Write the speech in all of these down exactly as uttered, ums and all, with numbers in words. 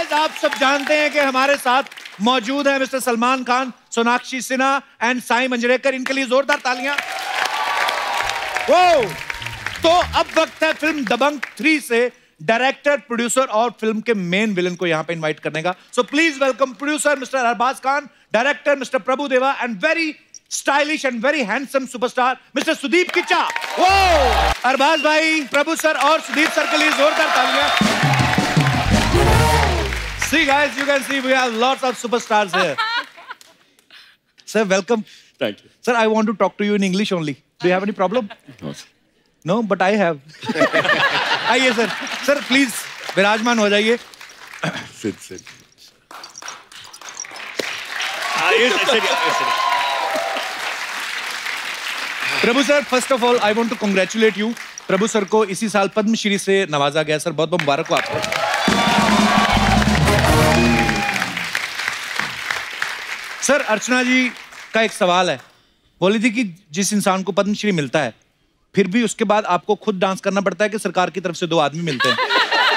Guys, आप सब जानते हैं कि हमारे साथ मौजूद है मिस्टर सलमान खान, सोनाक्षी सिन्हा एंड साई मंजरेकर। इनके लिए जोरदार तालियां। वो तो अब वक्त है फिल्म दबंग थ्री से डायरेक्टर, प्रोड्यूसर और फिल्म के मेन विलन को यहां पे इनवाइट करने का। So please welcome producer mister Arbaaz Khan, director mister Prabhu Deva and very stylish and very handsome superstar mister Sudeep Kichcha. वो अरबाज भाई, प्रभु सर और सुदीप सर के लिए जोरदार तालियां। See guys, you can see we have lots of superstars here. Sir, welcome. Thank you. Sir, I want to talk to you in English only. Do you have any problem? No, sir. No, but I have. आइए sir, sir please विराजमान हो जाइए। Sit, sit. आइए, sit, sit. Prabhu sir, first of all I want to congratulate you. Prabhu sir को इसी साल पद्मश्री से नवाजा गया। सर बहुत बहुत मुबारक हो आपको। सर, अर्चना जी का एक सवाल है। बोली थी कि जिस इंसान को पद्मश्री मिलता है फिर भी उसके बाद आपको खुद डांस करना पड़ता है कि सरकार की तरफ से दो आदमी मिलते हैं।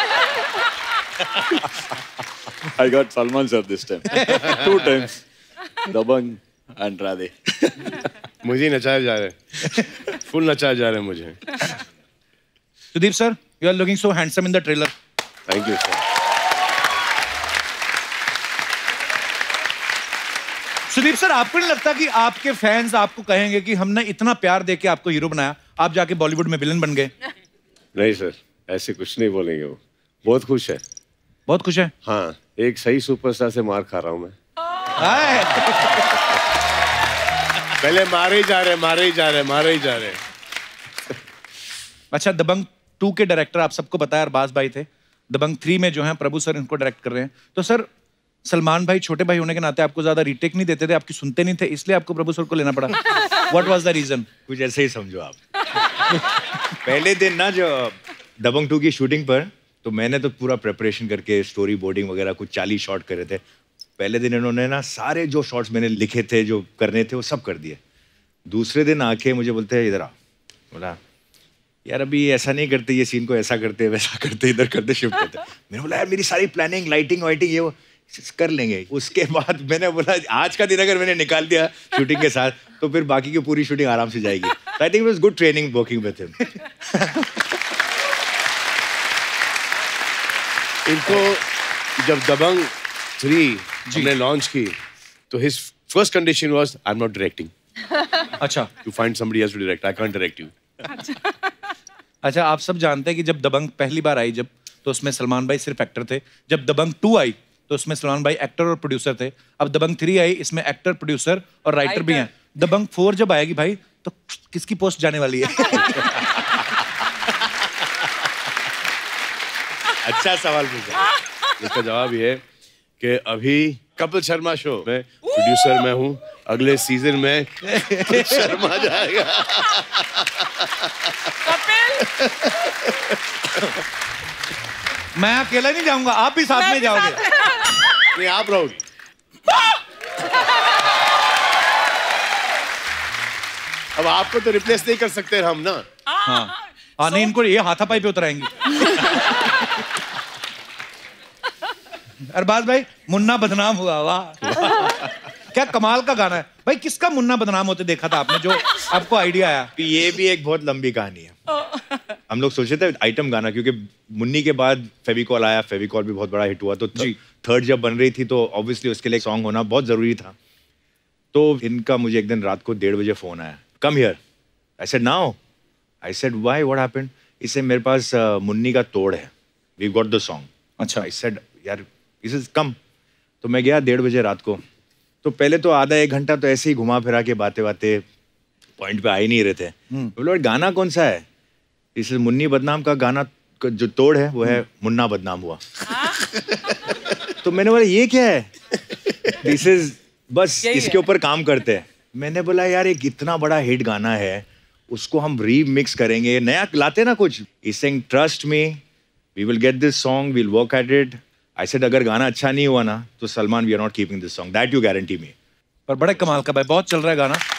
I got Salman sir this time. Two times. Dabang and Radhe. मुझे नचाया जा रहा है, फुल नचाया जा रहा है मुझे। Sudeep sir, you are looking so handsome in the trailer. Thank you sir. Sudeep sir, आपको नहीं लगता कि आपके फैंस आपको कहेंगे कि हमने इतना प्यार देके आपको हीरो बनाया, आप जाके बॉलीवुड में विलन बन गए? नहीं सर, ऐसे कुछ नहीं बोलेंगे वो। बहुत खुश है। बहुत खुश है? हाँ, एक सही सुपरस्टार से मार खा रहा हूँ मैं। पहले मारे ही जा रहे, मारे ही जा रहे, मारे ही जा रहे। अच्छा, दबंग टू के डायरेक्टर आप सबको पता है अरबाज भाई थे। दबंग थ्री में जो है प्रभु सर इनको डायरेक्ट कर रहे हैं। तो सर, सलमान भाई छोटे भाई होने के नाते आपको ज्यादा रीटेक नहीं देते थे, आपकी सुनते नहीं थे, इसलिए आपको प्रभु सर को लेना पड़ा। What was the reason? कुछ ऐसे ही समझो आप। पहले दिन ना जो दबंग टू की शूटिंग पर, तो मैंने तो पूरा प्रिपरेशन करके स्टोरी बोर्डिंग वगैरह कुछ चालीस शॉट करे थे। पहले दिन इन्होंने ना सारे जो शॉट्स मैंने लिखे थे, जो करने थे, वो सब कर दिए। दूसरे दिन आके मुझे बोलते हैं इधर आ। बोला यार अभी ऐसा नहीं करते, ये सीन को ऐसा करते, वैसा करते, इधर करते, शिफ्ट करते। मैंने बोला यार मेरी सारी प्लानिंग, लाइटिंग वाइटिंग ये वो कर लेंगे। उसके बाद मैंने बोला आज का दिन अगर मैंने निकाल दिया शूटिंग के साथ तो फिर बाकी की पूरी शूटिंग आराम से जाएगी। I think it was good training working with him. इनको जब दबंग थ्री हमने लॉन्च की तो his first condition was I am not directing. अच्छा, you find somebody else to direct, I can't direct you. अच्छा, आप सब जानते हैं कि जब दबंग पहली बार आई जब, तो उसमें सलमान भाई सिर्फ एक्टर थे। जब दबंग टू आई तो उसमें सलमान भाई एक्टर और प्रोड्यूसर थे। अब दबंग थ्री आई, इसमें एक्टर, प्रोड्यूसर और राइटर भी हैं। दबंग फोर जब आएगी भाई तो किसकी पोस्ट जाने वाली है? अच्छा सवाल पूछा। इसका जवाब ये है कि अभी कपिल शर्मा शो में प्रोड्यूसर मैं हूँ, अगले सीजन में शर्मा जाएगा। मैं अकेला नहीं जाऊंगा, आप भी साथ में जाओगे। नहीं, आप रहोगे। अब आपको तो रिप्लेस नहीं कर सकते हम ना। हाँ, हाँ नहीं, इनको ये हाथापाई पे उतराएंगे। अरबाज भाई, मुन्ना बदनाम हुआ, वाह क्या कमाल का गाना है भाई। किसका मुन्ना बदनाम होते देखा था आपने, जो आपको आइडिया आया? ये भी एक बहुत लंबी कहानी है। हम लोग सोचे थे आइटम गाना, क्योंकि मुन्नी के बाद फेविकॉल आया, फेविकॉल भी बहुत बड़ा हिट हुआ, तो थर्ड जब बन रही थी तो ऑब्वियसली उसके लिए सॉन्ग होना बहुत जरूरी था। तो इनका मुझे एक दिन रात को डेढ़ बजे फोन आया, come here. I said now. I said why, what happened? इससे मेरे पास uh, मुन्नी का तोड़ है, वी गॉट द सॉन्ग। अच्छा। आई सेड यार दिस इज कम। तो मैं गया डेढ़ बजे रात को। तो पहले तो आधा एक घंटा तो ऐसे ही घुमा फिरा के बातें बातें पॉइंट पे आ ही नहीं रहे थे। बोले गाना कौन सा है? इस मुन्नी बदनाम का गाना जो तोड़ है वो है मुन्ना बदनाम हुआ। तो मैंने बोला ये क्या है? दिस इज बस इसके ऊपर काम करते हैं। मैंने बोला यार एक इतना बड़ा हिट गाना है, उसको हम रीमिक्स करेंगे, नया लाते ना कुछ। He saying trust me, we will get this song, we will work at it. I said अगर गाना अच्छा नहीं हुआ ना तो Salman we are not keeping this song, that you guarantee me. पर बड़े कमाल का भाई, बहुत चल रहा है गाना।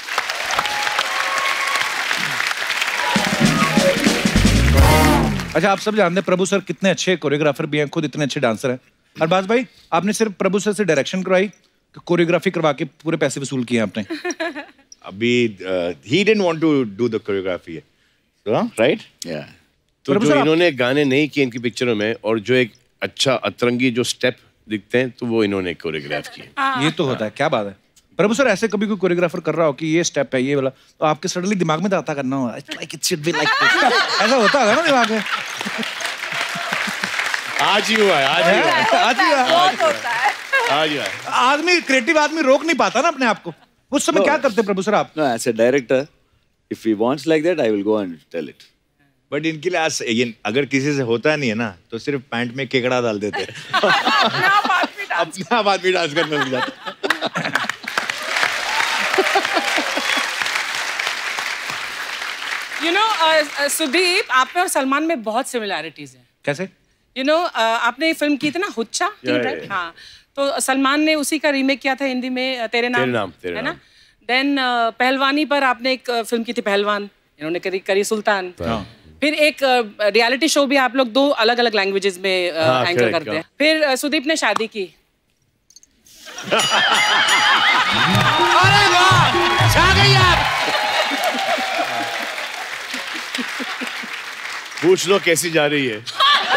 अच्छा, आप सब जानते हैं प्रभु सर कितने अच्छे कोरियोग्राफर भी हैं, खुद इतने अच्छे डांसर हैं। अरबाज भाई, आपने सिर्फ प्रभु सर से डायरेक्शन करवाई, कोरियोग्राफी करवा के पूरे पैसे वसूल किए आपने? अभी he didn't want to do the choreography, so right? Yeah. तो जो इन्होंने गाने नहीं किए इनकी पिक्चरों में और जो एक अच्छा अतरंगी जो स्टेप दिखते हैं तो वो इन्होंने कोरियोग्राफ किए। ये तो होता है, क्या बात है। प्रभु सर, ऐसे कभी कोई कोरियोग्राफर कर रहा हो कि ये स्टेप है ये वाला, तो आपके सडनली दिमाग में आता करना हो like it should be like this, ऐसा होता होगा ना दिमाग में? आज ही हुआ है, आज ही हुआ है, आज ही हुआ है, आज ही हुआ है। आदमी क्रिएटिव आदमी रोक नहीं पाता ना अपने आप को। उस समय क्या करते प्रभु सर आप? No, as a director, if he wants like that, I will go and tell it. But इनके लिए आज ये अगर किसी से होता नहीं है ना तो सिर्फ पैंट में केकड़ा डाल देते हैं। अपने आप आदमी डांस करने लग जाता। You know, uh, सुदीप, आप में और सलमान में बहुत सिमिलैरिटीज हैं। कैसे? You know, uh, आपने फिल्म की थी ना हुच्चा, राइट? हाँ, तो सलमान ने उसी का रीमेक किया था हिंदी में, तेरे नाम, तेरे नाम, तेरे है ना? देन uh, पहलवानी पर आपने एक uh, फिल्म की थी पहलवान, इन्होंने करी करी सुल्तान। फिर एक रियलिटी uh, शो भी आप लोग दो अलग अलग लैंग्वेजेस में एंकर uh, करते हैं। फिर uh, सुदीप ने शादी की। अरे वाह, छा गई आप। पूछ लो कैसी जा रही है।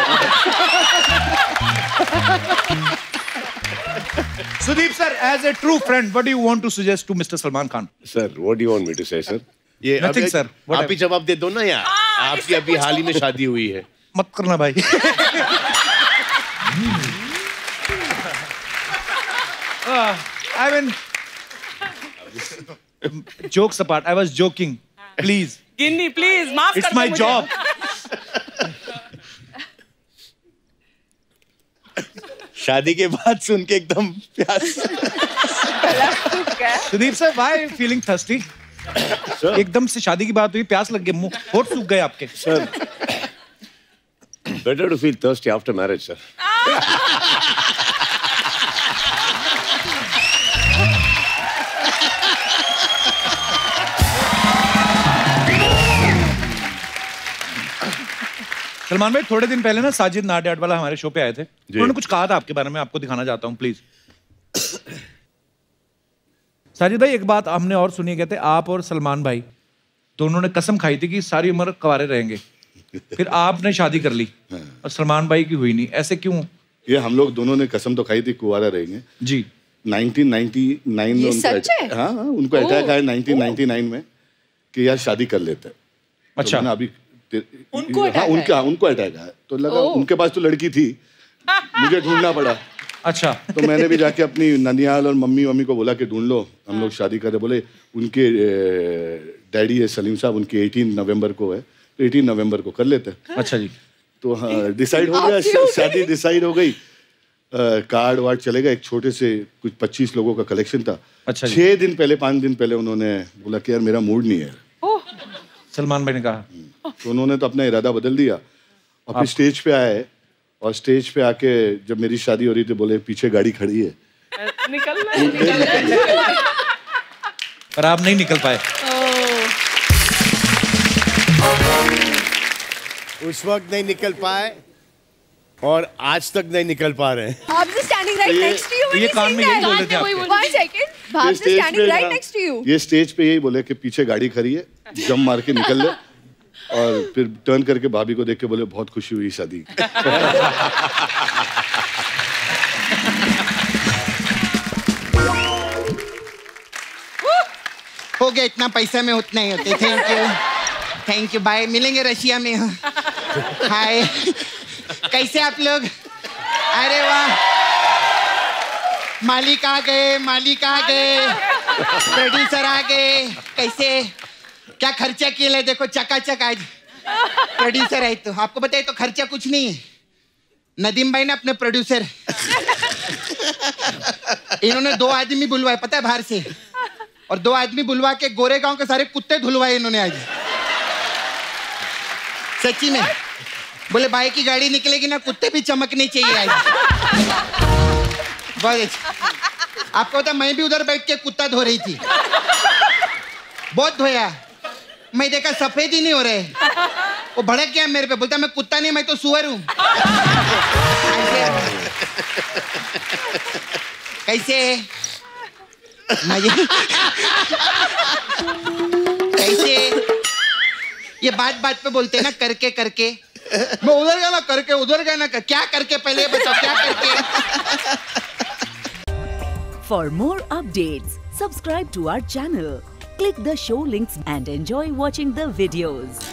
Sudeep sir, as a true friend, what do you want to suggest to Mister Salman Khan? Sir, what do you want me to say, sir? ये Nothing, sir. आप ही जवाब दे दो ना यार। आपकी अभी हाल ही में शादी हुई है। मत करना भाई। uh, I mean, jokes apart, I was joking. Please. Ginni, please, माफ कर दो It's my मुझे। job. शादी के बाद सुन के एकदम प्यास। Sudeep sir, why feeling thirsty? एकदम से शादी की बात हुई, प्यास लग गई, मुंह होठ सूख गए आपके। Sir, better to feel thirsty after marriage, sir. Salman भाई, थोड़े दिन पहले ना साजिद नाडियाड वाला हमारे शो पे आए थे, उन्होंने कुछ कहा था आपके बारे में, आपको दिखाना चाहता हूँ प्लीज। साजिद भाई, एक बात हमने और सुनी, कहते आप और सलमान भाई दोनों ने कसम खाई थी कि सारी उम्र कुंवारे रहेंगे, फिर आपने शादी कर ली और सलमान भाई की हुई नहीं, ऐसे क्यों? ये हम लोग दोनों ने कसम तो खाई थी कुंवारा रहेंगे जी। नाइनटीन नाइंटी नाइन में उनको, हाँ उनको अटैक आया नाइनटीन नाइंटी नाइन में कि यार शादी कर लेते हैं। अच्छा। तो अभी उनको हाँ उनका उनको अटैक आया तो लगा उनके पास तो लड़की थी, मुझे ढूंढना पड़ा। अच्छा। तो मैंने भी जाके अपनी ननियाल और मम्मी मम्मी को बोला कि ढूंढ लो, हम लोग शादी करें। बोले उनके डैडी है सलीम साहब, उनकी अठारह नवंबर को है, तो अठारह नवंबर को कर लेते हैं। अच्छा जी। तो हाँ डिसाइड हो गया, शादी डिसाइड हो गई। कार्ड वार्ड चलेगा, एक छोटे से कुछ पच्चीस लोगों का कलेक्शन था। अच्छा। छह दिन पहले पांच दिन पहले उन्होंने बोला कि यार मेरा मूड नहीं है। सलमान भाई ने कहा, तो उन्होंने तो अपना इरादा बदल दिया और फिर स्टेज पे आए और स्टेज पे आके जब मेरी शादी हो रही थी बोले पीछे गाड़ी खड़ी है, निकल रहा है। पर आप नहीं निकल पाए। उस वक्त नहीं निकल पाए और आज तक नहीं निकल पा रहे हैं। Bhabs is standing right next to you when ये you कान sing में यही that. बोल रहे थे आपके। One second. Bhabs is stage standing पे right हाँ, next to you. ये स्टेज पे यही बोले कि पीछे गाड़ी खड़ी है, जम मार के निकल ले। और फिर टर्न करके भाभी को देख के बोले बहुत खुशी हुई शादी। हो गया, इतना पैसा में उतना ही होते। Thank you thank you bye, मिलेंगे रशिया में। हाय, कैसे आप लोग? अरे वाह, मालिक आ गए, मालिक आ गए, प्रोड्यूसर आ गए। कैसे क्या खर्चा किया है? देखो चकाचक आज प्रोड्यूसर है। तो आपको बताइए तो खर्चा कुछ नहीं है। नदीम भाई ने अपने प्रोड्यूसर, इन्होंने दो आदमी बुलवाए पता है बाहर से, और दो आदमी बुलवा के गोरेगांव के सारे कुत्ते धुलवाए इन्होंने आज। सच्ची में बोले भाई की गाड़ी निकलेगी ना, कुत्ते भी चमकने चाहिए आज। बहुत अच्छा। आपको पता मैं भी उधर बैठ के कुत्ता धो रही थी, बहुत धोया। मैं देखा सफेद ही नहीं हो रहे, वो भड़क गया मेरे पे, बोलता मैं कुत्ता नहीं मैं तो सुअर हूँ। कैसे मजे कैसे ये बात बात पे बोलते हैं ना करके करके मैं उधर गया ना करके उधर गया ना कर, क्या करके पहले बताओ क्या करके For more updates, subscribe to our channel, click the show links and enjoy watching the videos.